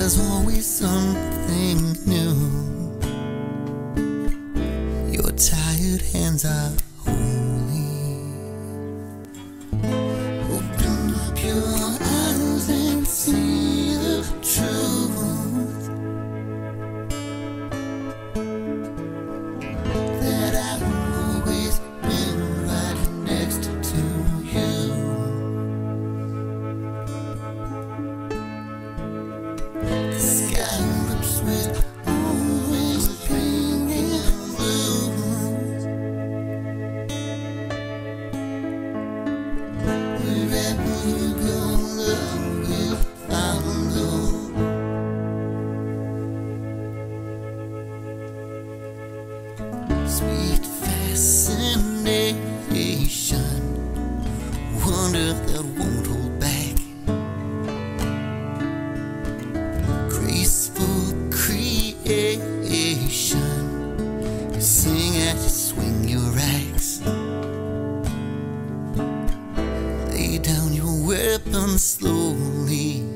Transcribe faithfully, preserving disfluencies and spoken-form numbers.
There's always something new. Your tired hands are holy. Open up your eyes and see the truth, that I've always been right next to you. The sky erupts with always pink and blue. Wherever you go, love will follow. Sweet fascination, wonder that won't hold back. Graceful creation, you sing as you swing your axe. Lay down your weapon slowly.